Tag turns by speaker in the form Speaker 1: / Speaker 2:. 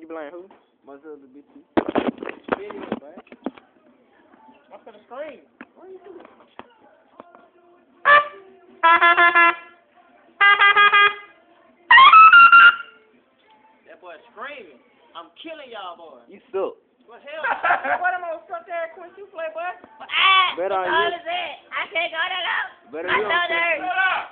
Speaker 1: You blame who?
Speaker 2: Myself the bitch.
Speaker 1: Video, man. I'm finna scream. What are you doing? That boy screaming. I'm killing y'all, boy.
Speaker 2: You suck.
Speaker 1: What hell? What am I gonna suck that Quincy play, boy?
Speaker 2: Better on you.
Speaker 3: All is it. I can't go to go.
Speaker 2: Better
Speaker 3: I
Speaker 2: you.
Speaker 3: know there.